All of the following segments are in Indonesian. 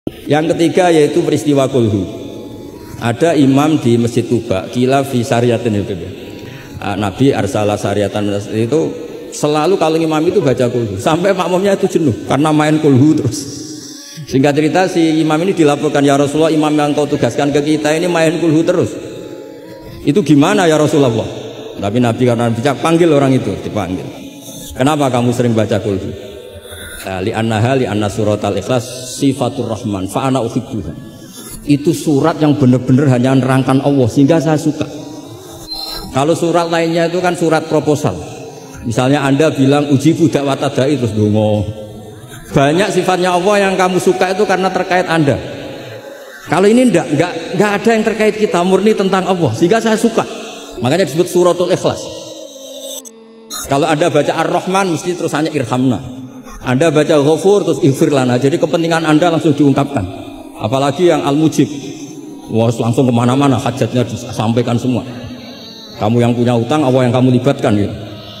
Yang ketiga yaitu peristiwa kulhu. Ada imam di Masjid Kuba, kila fi syariatin itu. Nabi arsala syariatan itu selalu kalau imam itu baca kulhu sampai makmumnya itu jenuh karena main kulhu terus. Singkat cerita si imam ini dilaporkan, ya Rasulullah, imam yang kau tugaskan ke kita ini main kulhu terus. Itu gimana ya Rasulullah? Tapi Nabi karena bijak panggil orang itu, dipanggil. Kenapa kamu sering baca kulhu? Li'anna suratal ikhlas sifatur rahman fa ana uhibbuha. Itu surat yang benar-benar hanya nerangkan Allah sehingga saya suka. Kalau surat lainnya itu kan surat proposal. Misalnya Anda bilang ujibu da'wata da'i terus dongo. Banyak sifatnya Allah yang kamu suka itu karena terkait Anda. Kalau ini enggak ada yang terkait kita, murni tentang Allah sehingga saya suka. Makanya disebut suratul ikhlas. Kalau Anda baca Ar-Rahman mesti terus hanya irhamna. Anda baca Ghafur terus ighfir lana. Jadi kepentingan Anda langsung diungkapkan. Apalagi yang Al-Mujib, wah langsung kemana-mana hajatnya disampaikan semua. Kamu yang punya utang, Allah yang kamu libatkan gitu.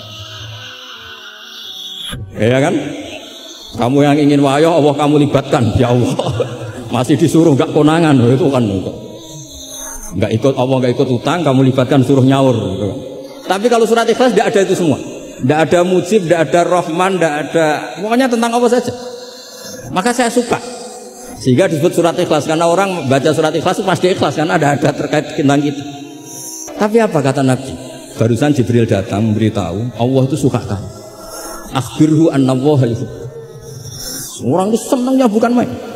Ya kan? Kamu yang ingin wayah, Allah kamu libatkan. Ya Allah, masih disuruh nggak konangan, itu kan nggak ikut Allah, nggak ikut utang, kamu libatkan suruh nyaur. Gitu. Tapi kalau surat ikhlas tidak ada itu semua. Tidak ada Mujib, tidak ada Rahman, tidak ada, pokoknya tentang Allah saja. Maka saya suka. Sehingga disebut surat ikhlas karena orang baca surat ikhlas itu pasti ikhlas karena ada terkait tentang kita. Tapi apa kata Nabi? Barusan Jibril datang memberitahu Allah itu suka kamu. Akhbirhu annallaha yuhibbu. Orang itu senangnya bukan main.